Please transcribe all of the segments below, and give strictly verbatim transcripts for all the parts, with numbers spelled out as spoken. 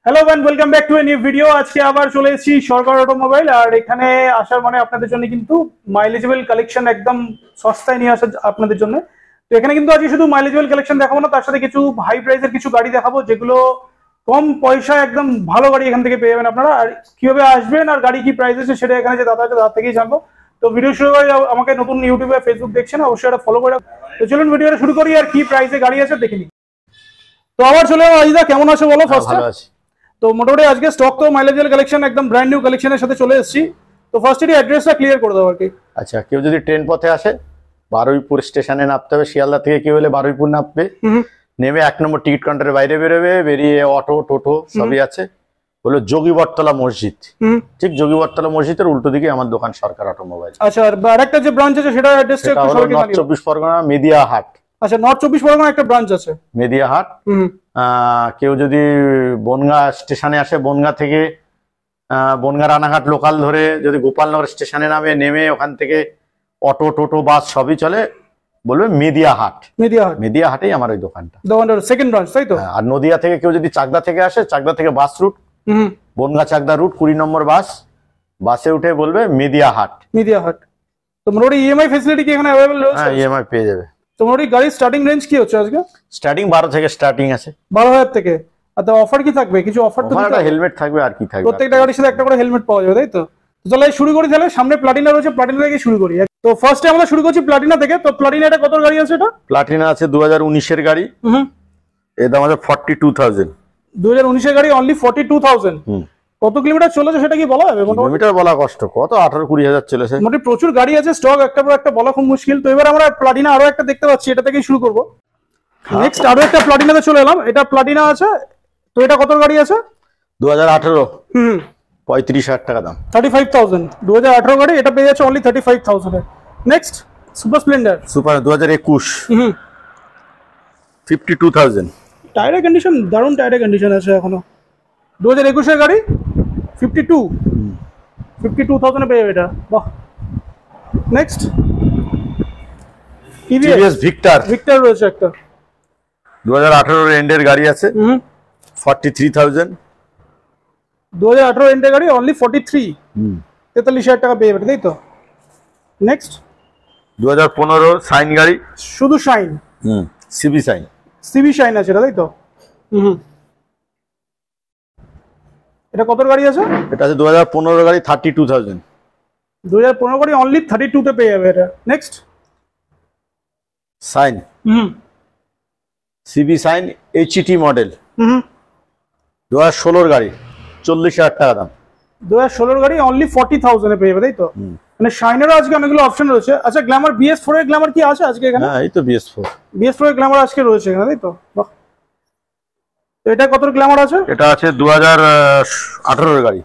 Hello and welcome back to a new video. আজকে আবার চলে এসেছি সরকার অটোমোবাইল, আর এখানে আসার মানে আপনাদের জন্য কিন্তু মাইলেজেবল কালেকশন একদম সস্তায় নিয়ে আসা আপনাদের জন্য। তো এখানে কিন্তু আজকে শুধু মাইলেজেবল কালেকশন দেখাবো না, তার সাথে কিছু হাই প্রাইসের কিছু গাড়ি দেখাবো যেগুলো কম পয়সায় একদম ভালো গাড়ি এখান থেকে পেয়ে যাবেন আপনারা। আর কিভাবে আসবেন আর গাড়ি কি প্রাইস আছে সেটা এখানে যে দাদা আছে তার থেকেই জানবো। তো ভিডিও শুরু করে আমাকে নতুন ইউটিউবে ফেসবুক দেখছেন অবশ্যই এটা ফলো করে রাখুন। তো চলুন ভিডিওটা শুরু করি আর কি প্রাইসে গাড়ি আছে দেখে নিই। তো আবার চলে এলাম। আজিদা কেমন আছো বলো? ফার্স্ট ভালো আছি। তো মোটামুটি আজকে স্টক তো মাইলেজেবল কালেকশন একদম ব্র্যান্ড নিউ কালেকশনের সাথে চলে এসেছি। তো ফার্স্ট এর অ্যাড্রেসটা ক্লিয়ার করে দাও আর কি। আচ্ছা, কেউ যদি ট্রেন পথে আসে বারুইপুর স্টেশনে নামতে হবে, শিয়ালদা থেকে কেউ হলে বারুইপুর নামবে, নেমে এক নম্বর টিকিট কাউন্টারের বাইরে বেরোবে, বেরিয়ে অটো টোটো সবই আছে, হলো যোগীবরতলা মসজিদ। ঠিক যোগীবরতলা মসজিদের উল্টো দিকে আমার দোকান সরকার অটোমোবাইল। আচ্ছা, আর আরেকটা যে ব্রাঞ্চ আছে সেটা অ্যাড্রেসটা একটু সবাইকে জানিয়ে দাও। নর্থ চব্বিশ পরগনা মেদিয়া হাট। আচ্ছা, নর্থ চব্বিশ পরগনা একটা ব্রাঞ্চ আছে মেদিয়া হাট। কেউ যদি বনগাঁ স্টেশনে আসে, বনগাঁ থেকে বনগাঁ রানাঘাট লোকাল ধরে যদি গোপালনগর স্টেশনে নামে, নেমে ওখান থেকে অটো টোটো বাস সবই চলে, বলবে মেদিয়া হাট। মেদিয়া হাট, মেদিয়া হাটেই আমার ওই দোকানটা, দোকানটার সেকেন্ড ব্রাঞ্চ, তাই তো? আর নদিয়া থেকে কেউ যদি চাকদা থেকে আসে, চাকদা থেকে bus route, Bongaon Chakdah route কুড়ি নম্বর বাস, বাসে উঠে বলবে মেদিয়া হাট। মেদিয়া হাট। তো মোটামুটি ইএমআই ফ্যাসিলিটি কি এখানে অ্যাভেলেবল রয়েছে? হ্যাঁ, ইএমআই পেয়ে যাবে। তো মোটামুটি গাড়ির স্টার্টিং রেঞ্জ কি হচ্ছে আজকে? স্টার্টিং বারো থেকে স্টার্টিং আছে। বারো হাজার থেকে। আর তো অফার কি থাকবে? কিছু অফার তো একটা হেলমেট থাকবে, আর কি থাকবে, প্রত্যেকটা গাড়ির সাথে একটা করে হেলমেট পাওয়া যাবে, তাই তো? চলো শুরু করি তাহলে। সামনে প্লাটিনা রয়েছে, প্লাটিনা থেকে শুরু করি। তো ফার্স্টে আমরা শুরু করছি প্লাটিনা থেকে। তো প্লাটিনা এটা কত গাড়ি আছে? এটা প্লাটিনা আছে দু হাজার উনিশের গাড়ি। হুম, এর দাম আছে ফর্টি টু থাউজেন্ড। দু হাজার উনিশের গাড়ি অনলি ফর্টি টু থাউজেন্ড। কত কিলোমিটার চলেছে সেটা কি বলা যাবে? কিলোমিটার বলা কষ্ট, কত আঠারো কুড়ি হাজার চলেছে। মোটামুটি প্রচুর গাড়ি আছে, স্টক একটা পর একটা বলা খুব মুশকিল। তো এবার আমরা প্লাটিনা আরো একটা দেখতে পাচ্ছি, এটা থেকেই শুরু করবো। নেক্সট আরো একটা প্লাটিনাতে চলে এলাম। এটা প্লাটিনা আছে। তো এটা কত গাড়ি আছে? দু হাজার আঠেরো। হুম, পঁয়ত্রিশ হাজার টাকা দাম। Thirty five thousand. দু হাজার আঠারো গাড়ি, এটা পেয়ে যাচ্ছে only thirty five thousand. Next super splendor. Super দু হাজার একুশ। Hmm, fifty two thousand. টায়ারের কন্ডিশন দারুণ, টায়ারের কন্ডিশন আছে এখনো। দু হাজার একুশের গাড়ি, ফিফটি টু ফিফটি টু থাউজেন্ডে পেয়ে যাবে এটা। বাহ। Next TVS Victor. ভিক্টর রয়েছে একটা, দু হাজার আঠারোর এন্ডের গাড়ি আছে। Hmm, forty three thousand. দু হাজার আঠারো এন্ডের গাড়ি অনলি ফর্টি থ্রি, তেতাল্লিশ হাজার টাকা পেয়ে যাবে, তাই তো? নেক্সট দু হাজার পনেরো সাইন গাড়ি, শুধু Shine. Hmm, CB Shine. CB Shine আছে এটা, তাই তো? হুম, এটা কত গাড়ি আছে? এটা আছে দু হাজার পনেরো গাড়ি, থার্টি টু থাউজেন্ড। দু হাজার পনেরো গাড়ি অনলি থার্টি টু তে পেয়ে যাবে এটা। Next Shine, hmm, CB Shine HT model, hmm, দু হাজার ষোলোর গাড়ি, চল্লিশ হাজার টাকা দাম। দু হাজার ষোলোর গাড়ি অনলি ফর্টি থাউজেন্ডে পেয়ে যাবে, তাই তো? মানে শাইনেরও আজকে অনেকগুলো অপশন রয়েছে। আচ্ছা, গ্ল্যামার বিএস ফোর এর গ্ল্যামার কি আছে আজকে এখানে? হ্যাঁ, এই তো বিএস ফোর। বিএস ফোর এর গ্ল্যামার আজকে রয়েছে এখানে, তাই তো? বাহ। তো এটা কত গ্ল্যামার আছে? এটা আছে দু হাজার আঠারোর গাড়ি।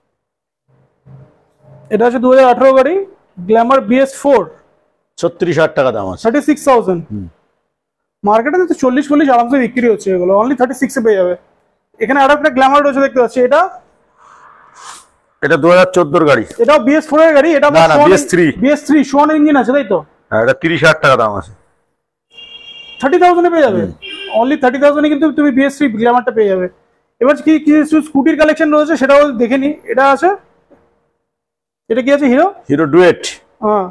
এটা আছে দু হাজার আঠারো গাড়ি, গ্ল্যামার বিএস ফোর, ছত্রিশ হাজার টাকা দাম আছে। Thirty six thousand. মার্কেটে তো চল্লিশ চল্লিশ আরামসে বিক্রি হচ্ছে, এগুলো অনলি থার্টি সিক্সে পেয়ে যাবে। এখানে আরো একটা গ্ল্যামার রয়েছে দেখতে পাচ্ছি। এটা এটা দু হাজার চোদ্দোর গাড়ি। এটাও বিএস ফোর এর গাড়ি। এটা বিএস থ্রি। বিএস থ্রি সোয়ান ইঞ্জিন আছে, তাই তো? হ্যাঁ, এটা তিরিশ হাজার টাকা দাম আছে। থার্টি থাউজেন্ডে পেয়ে যাবে, অনলি থার্টি থাউজেন্ডে কিন্তু তুমি বিএস থ্রি গ্ল্যামারটা পেয়ে যাবে। এবার কি কিছু স্কুটির কালেকশন রয়েছে সেটাও দেখে নি। এটা আছে, এটা কি আছে? Hero Hero Duet. হ্যাঁ,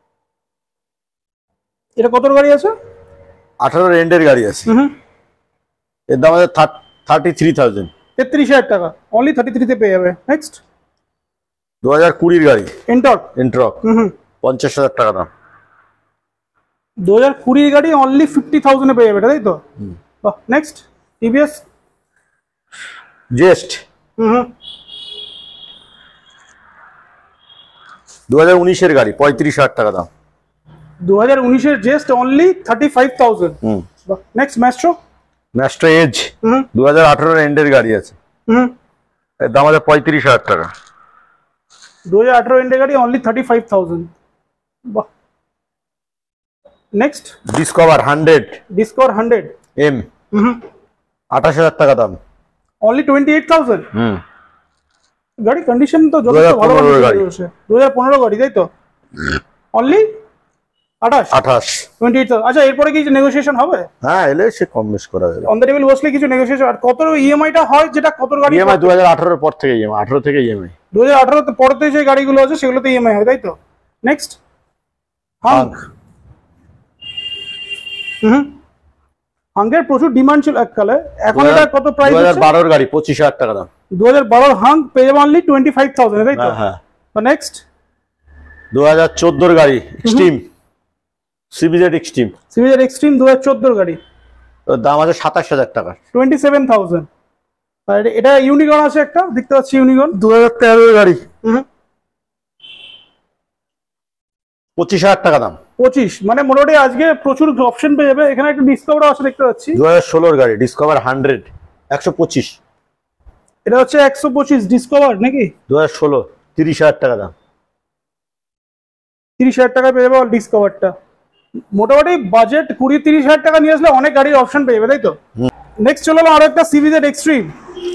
এটা কত গাড়ি আছে? আঠারোর এন্ডের গাড়ি আছে। হুম, এর দাম আছে থার্টি থ্রি থাউজেন্ড। তেত্রিশ হাজার টাকা, অনলি থার্টি থ্রিতে পেয়ে যাবে। নেক্সট দু হাজার কুড়ির গাড়ি, এন্টর্ক। এন্ট্রক, হুম, পঞ্চাশ হাজার টাকা দাম। দু হাজার কুড়ির গাড়ি অনলি ফিফটি থাউজেন্ডে পেয়ে যাবে, তাই তো? বাহ। নেক্সট টিভিএস জেস্ট, হুম, দু হাজার উনিশের গাড়ি, পঁয়ত্রিশ হাজার টাকা দাম। দু হাজার উনিশের Zest only thirty five thousand. Next Maestro. Maestro Edge, hmm, দু হাজার আঠারোর এন্ডের গাড়ি আছে। হুম, এর দাম আছে পঁয়ত্রিশ হাজার টাকা। দু হাজার আঠারো এন্ডের গাড়ি অনলি থার্টি ফাইভ থাউজেন্ড। বাহ। Next Discover hundred, Discover hundred M, hmm, আঠাশ হাজার টাকা দাম। Only twenty eight thousand. Hmm, গাড়ি কন্ডিশন তো যথেষ্ট ভালো রয়েছে। দু হাজার পনেরো গাড়ি, তাই তো? অনলি আঠাশ আঠাশ টোয়েন্টি এইট থাউজেন্ড। আচ্ছা এরপরে কি নেগোসিয়েশন হবে? হ্যাঁ, এলে সে কম বেশ করা যাবে। অন দ্য টেবিল বসলে কিছু নেগোসিয়েশন। আর কত ইএমআইটা হয়, যেটা কত গাড়ি? ইএমআই দু হাজার আঠারোর পর থেকে ইএমআই, আঠারো থেকে ইএমআই। দু হাজার আঠারো পরেতে যে গাড়িগুলো আছে সেগুলোতে ইএমআই হয়, তাই তো? Next hunk. হুম, হাঙ্কের প্রচুর ডিমান্ড ছিল এককালে, এখন এটা কত প্রাইস? দু হাজার বারোর গাড়ি, পঁচিশ হাজার টাকা দাম। দু হাজার বারোর হাঙ্ক পেয়ে যাবে অনলি টোয়েন্টি ফাইভ থাউজেন্ড, তাই তো? হ্যাঁ। নেক্সট দু হাজার চোদ্দোর গাড়ি, Xtreme CBZ Xtreme. CBZ Xtreme দু হাজার চোদ্দোর গাড়ি, ওর দাম আছে সাতাশ হাজার টাকা, টোয়েন্টি সেভেন থাউজেন্ড। আর এটা ইউনিকর্ন আছে একটা, দেখতে পাচ্ছি ইউনিকর্ন। দু হাজার তেরোর গাড়ি, হুম, পঁচিশ হাজার টাকা দাম। পঁচিশ, মানে মোটামুটি আজকে প্রচুর অপশন পেয়ে যাবে। এখানে একটা ডিসকভার আছে দেখতে পাচ্ছি, দু হাজার ষোলোর গাড়ি, ডিসকভার হান্ড্রেড, একশো পঁচিশ। এটা হচ্ছে একশো পঁচিশ ডিসকভার নাকি? দু হাজার ষোলো, তিরিশ হাজার টাকা দাম। তিরিশ হাজার টাকা পেয়ে যাবে ডিসকভারটা। মোটামুটি বাজেট কুড়ি তিরিশ হাজার টাকা নিয়ে আসলে অনেক গাড়ির অপশন পেয়ে যাবে, তাই তো? নেক্সট চলো আরো একটা সিবিজেড এক্সট্রিম।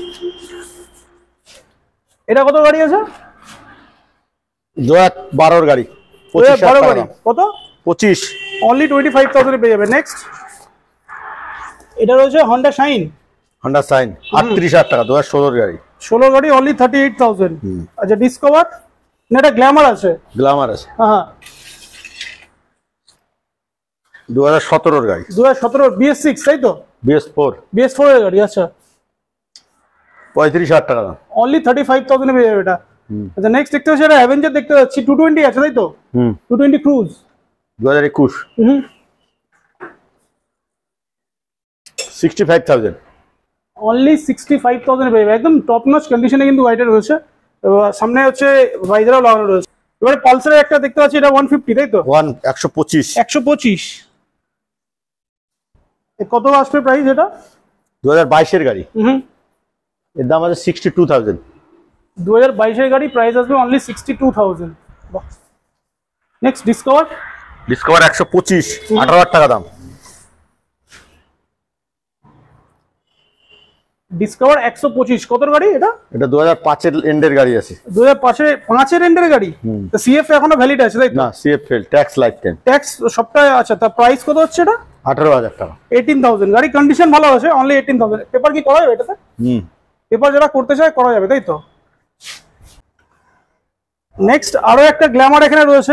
এটা কত গাড়ি আছে? দু হাজার বারোর গাড়ি, পঁচিশ হাজার টাকা দাম। কত? পঁচিশ, অনলি টোয়েন্টি ফাইভ থাউজেন্ড পেয়ে যাবে। নেক্সট এটা রয়েছে হন্ডা শাইন। হন্ডা সাইন, আটত্রিশ হাজার টাকা, দু হাজার ষোলোর গাড়ি, ষোলো গাড়ি, অনলি থার্টি এইট থাউজেন্ড। আচ্ছা ডিসকভার না, এটা গ্ল্যামার আছে? গ্ল্যামার আছে। হ্যাঁ, দু হাজার সতেরোর গাড়ি, দু হাজার সতেরো বিএস সিক্স, তাই তো? বিএস ফোর, বিএস ফোর এর গাড়ি। আচ্ছা পঁয়ত্রিশ হাজার টাকা দাম, অনলি থার্টি ফাইভ থাউজেন্ড পেয়ে যাবে এটা। আচ্ছা নেক্সট দেখতে পাচ্ছি এটা অ্যাভেঞ্জার দেখতে পাচ্ছি, টু টোয়েন্টি আছে, তাই তো? হুম, টু টোয়েন্টি ক্রুজ, দু হাজার একুশ, hmm, sixty five thousand, only sixty five thousand পেয়ে যাবে। একদম টপ নচ কন্ডিশনে কিন্তু গাড়িটা রয়েছে। সামনে হচ্ছে ভাইজারও লাগানো রয়েছে। এবারে পালসারের একটা দেখতে পাচ্ছি, এটা ওয়ান ফিফটি, তাই তো? ওয়ান একশো পঁচিশ, একশো পঁচিশ। কত আসবে প্রাইস এটা? দু হাজার বাইশের গাড়ি, হুম, এর দাম আছে সিক্সটি টু থাউজেন্ড। দু হাজার বাইশের গাড়ি, প্রাইস আসবে only sixty two thousand. Next Discover, Discover একশো পঁচিশ, আঠারো হাজার টাকা দাম। ডিসকভার একশো পঁচিশ, কত গাড়ি এটা? এটা দু হাজার পাঁচের এন্ডের গাড়ি আছে। দু হাজার পাঁচের পাঁচের এন্ডের গাড়ি, সিএফ এখনো ভ্যালিড আছে, তাই তো? না, CF fail, tax lifetime, tax সবটাই। আচ্ছা তার প্রাইস কত হচ্ছে এটা? আঠারো হাজার টাকা, এইটিন থাউজেন্ড। গাড়ি কন্ডিশন ভালো আছে, অনলি এইটিন থাউজেন্ড। পেপার কি করা যাবে এটাতে? হুম, পেপার যারা করতে চায় করা যাবে, তাই তো? নেক্সট আরো একটা গ্ল্যামার এখানে রয়েছে,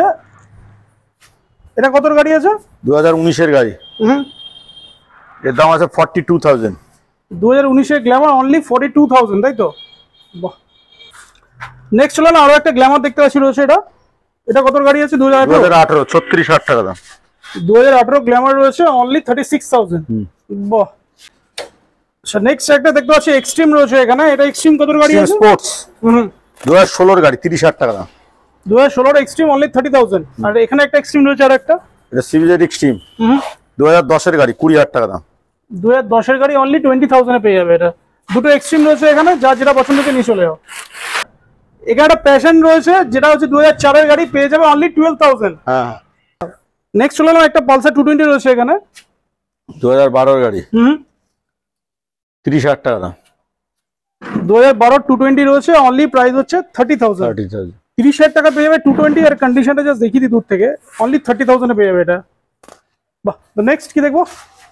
এটা কত গাড়ি আছে? দু হাজার উনিশের গাড়ি, হুম, এর দাম আছে ফর্টি টু থাউজেন্ড। দু হাজার উনিশের Glamour, only forty two thousand, তাই তো? বাহ। নেক্সট চলো না, আরো একটা গ্ল্যামার দেখতে পাচ্ছি রয়েছে। এটা এটা কত গাড়ি আছে? দু হাজার আঠারো, ছত্রিশ হাজার টাকা দাম। দু হাজার আঠারো গ্ল্যামার রয়েছে, অনলি থার্টি সিক্স থাউজেন্ড। বাহ। আচ্ছা নেক্সট একটা দেখতে পাচ্ছি এক্সট্রিম রয়েছে এখানে। এটা এক্সট্রিম কত গাড়ি আছে? স্পোর্টস, হুম, দু হাজার ষোলোর গাড়ি, তিরিশ হাজার টাকা দাম। দু হাজার ষোলোর এক্সট্রিম, অনলি থার্টি থাউজেন্ড। আর এখানে একটা এক্সট্রিম রয়েছে আর একটা, এটা সিবিজেড এক্সট্রিম, হুম, দু হাজার দশের গাড়ি, কুড়ি হাজার টাকা দাম। দু হাজার দশের গাড়ি, অনলি টোয়েন্টি থাউজেন্ডে পেয়ে যাবে এটা। দুটো এক্সট্রিম রয়েছে এখানে, যা যেটা পছন্দ করে নিয়ে চলে যাও। এখানে একটা প্যাশন রয়েছে, যেটা হচ্ছে দু হাজার চারের গাড়ি, পেয়ে যাবে অনলি টুয়েলভ থাউজেন্ড। হ্যাঁ, নেক্সট চলে একটা পালসার টু টোয়েন্টি রয়েছে এখানে, দু হাজার বারোর গাড়ি, হুম, তিরিশ হাজার টাকা দাম। দু হাজার বারো টু টোয়েন্টি রয়েছে, অনলি প্রাইস হচ্ছে থার্টি থাউজেন্ড। থার্টি থাউজেন্ড, তিরিশ হাজার টাকা পেয়ে যাবে টু টোয়েন্টি। আর কন্ডিশনটা জাস্ট দেখিয়ে দিই দূর থেকে, অনলি থার্টি থাউজেন্ডে পেয়ে যাবে এটা। বাহ। নেক্সট কি দেখবো?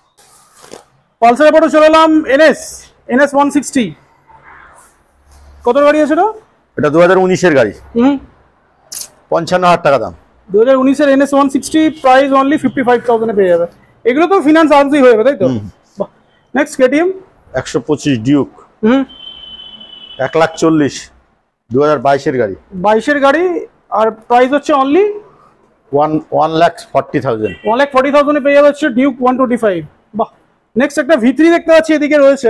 পালসারের পরে চলে এলাম এনএস, এনএস ওয়ান সিক্সটি। কত গাড়ি আছে এটা? এটা দু হাজার উনিশের গাড়ি, হুম, পঞ্চান্ন হাজার টাকা দাম। দু হাজার উনিশের NS one sixty, price only fifty five থাউজেন্ডে পেয়ে যাবে। এগুলো তো ফিনান্স আর্মসই হয়ে যাবে, তাই তো? বাহ। নেক্সট কেটিএম একশো পঁচিশ ডিউক, হুম, এক লাখ চল্লিশ, দু হাজার বাইশের গাড়ি, বাইশের গাড়ি। আর প্রাইস হচ্ছে only one one lakh forty thousand. One lakh forty থাউজেন্ডে পেয়ে যাবে হচ্ছে ডিউক ওয়ান টোয়েন্টি ফাইভ। বাহ। নেক্সট একটা ভি থ্রি দেখতে পাচ্ছি এদিকে রয়েছে,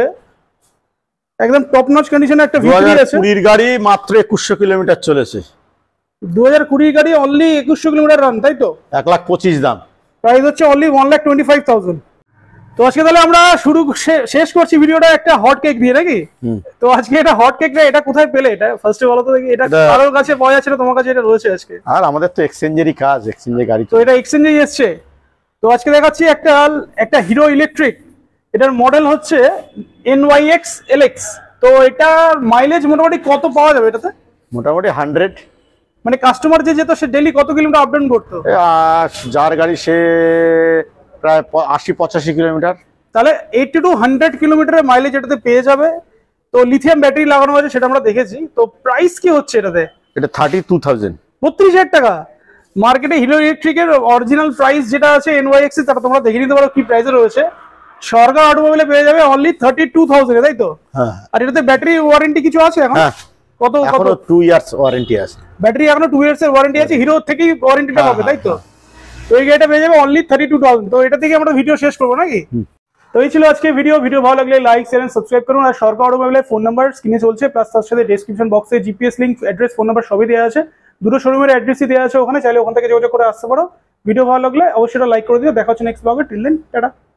একদম টপ নচ কন্ডিশনে একটা ভি থ্রি আছে। কুড়ির গাড়ি, মাত্র একুশশো কিলোমিটার চলেছে। দু হাজার কুড়ির গাড়ি, অনলি একুশশো কিলোমিটার রান, তাই তো? এক লাখ পঁচিশ দাম। প্রাইস হচ্ছে only one lakh twenty five thousand. তো আজকে তাহলে আমরা শুরু শে- শেষ করছি ভিডিওটা একটা হট কেক দিয়ে, নাকি? তো আজকে এটা হট কেকটা এটা কোথায় পেলে? এটা ফার্স্টে বলো তো দেখি। এটা এটা- কারোর কাছে পাওয়া যাচ্ছে না, তোমার কাছে এটা রয়েছে আজকে? আর আমাদের তো এক্সচেঞ্জেরই কাজ, এক্সচেঞ্জের গাড়ি তো এটা এক্সচেঞ্জেই এসছে। তো আজকে দেখাচ্ছি একটা একটা হিরো ইলেকট্রিক, এটার মডেল হচ্ছে এনওয়াইএক্স এলএক্স। তো এটার মাইলেজ মোটামুটি কত পাওয়া যাবে এটাতে? মোটামুটি হান্ড্রেড। মানে কাস্টমার যে যেত সে ডেইলি কত কিলোমিটার আপ ডাউন করতো? এ, আর যার গাড়ি সে প্রায় প- আশি পঁচাশি কিলোমিটার। তাহলে এইটি টু হান্ড্রেড কিলোমিটারের মাইলেজ এটাতে পেয়ে যাবে। তো লিথিয়াম ব্যাটারি লাগানো আছে সেটা আমরা দেখেছি। তো প্রাইস কি হচ্ছে এটাতে? এটা থার্টি টু থাউজেন্ড বত্রিশ হাজার টাকা। মার্কেটে হিরো ইলেকট্রিকের অরিজিনাল প্রাইস যেটা আছে এনওয়াইএক্স তারা তোমরা দেখে নিতে পারো কি প্রাইসে রয়েছে। সরকার অটোমোবাইলে পেয়ে যাবে অনলি থার্টি টু থাউজেন্ড, তাই তো? হ্যাঁ আর এটাতে ব্যাটারি ওয়ারেন্টি কিছু আছে এখন? হ্যাঁ, কত কত এখনো টু ইয়ার্স ওয়ারেন্টি আছে। ব্যাটারি এখনো টু ইয়ার্স এর ওয়ারেন্টি আছে, হিরো থেকেই ওয়ারেন্টিটা হ্যাঁ, পাবে, তাই তো? হ্যাঁ, তো এই গাড়িটা পেয়ে যাবে অনলি থার্টি টু থাউজেন্ড। তো এটা থেকে আমরা ভিডিও শেষ করবো নাকি? তো এই ছিল আজকে ভিডিও। ভিডিও ভালো লাগলে লাইক শেয়ার এন্ড সাবস্ক্রাইব করুন। আর সরকার অটোমোবাইলের ফোন নাম্বার স্ক্রিনে চলছে, প্লাস তার সাথে ডেসক্রিপশন বক্সে GPS link, address, phone number সবই দেওয়া আছে। দুটো শোরুমের অ্যাড্রেসই দেওয়া আছে ওখানে, চাইলে ওখান থেকে যোগাযোগ করে আসতে পারো। ভিডিও ভালো লাগলে অবশ্যই লাইক করে দিও। দেখা হচ্ছে নেক্সট ব্লগে। Till then tata.